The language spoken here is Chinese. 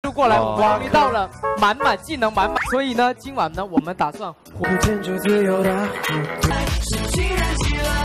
就过来，我们终于到了满满技能满满，所以呢，今晚呢，我们打算。